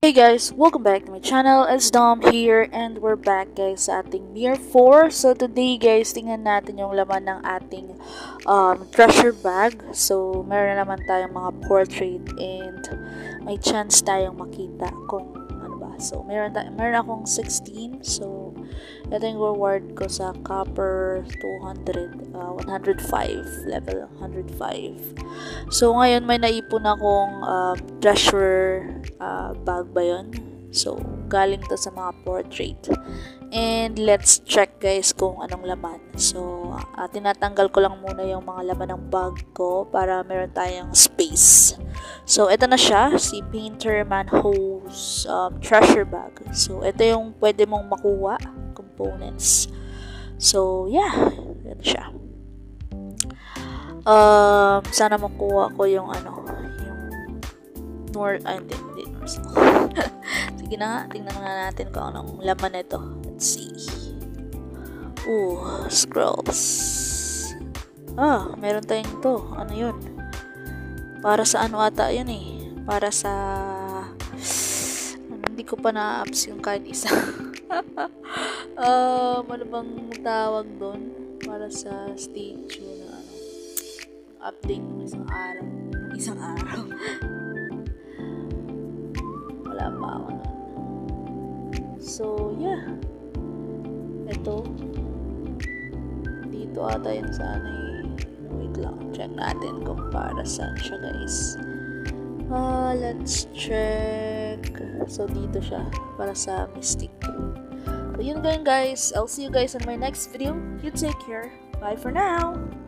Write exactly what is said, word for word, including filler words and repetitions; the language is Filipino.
Hey guys, welcome back to my channel. It's Dom here and we're back guys sa ating M I R four. So today guys, tingnan natin yung laman ng ating um, treasure bag. So meron na naman tayong mga portrait and may chance tayong makita kung ano ba. So meron, meron akong sixteen. So ito yung reward ko sa copper two hundred, uh, one hundred five, level one hundred five. So ngayon may naipon akong uh, treasure uh, bag ba yun? So galing to sa mga portrait. And let's check guys kung anong laman. So uh, tinatanggal ko lang muna yung mga laman ng bag ko para meron tayong space. So ito na siya, si Painter Manho's um, treasure bag. So ito yung pwede mong makuha components. So yeah, yan siya. Um, sana makuha ko yung ano, yung North, ay hindi, hindi North. Sige na nga, tingnan nga natin kung anong laman nito. Let's see. Ooh, scrolls. Ah, meron tayong to. Ano yun? Para sa ano ata yun eh. Para sa hindi ko pa na-apps yung kahit isa. um, ano bang tawag doon? Para sa statue na ano, update ng isang araw. Isang araw. Wala pa ako nun. So, yeah. Ito. Dito ata yun sa ano eh. Wait lang. Check natin kung para saan siya guys. Uh, let's check. So, dito siya. Para sa Mystic. So, yun ganyan guys. I'll see you guys in my next video. You take care. Bye for now.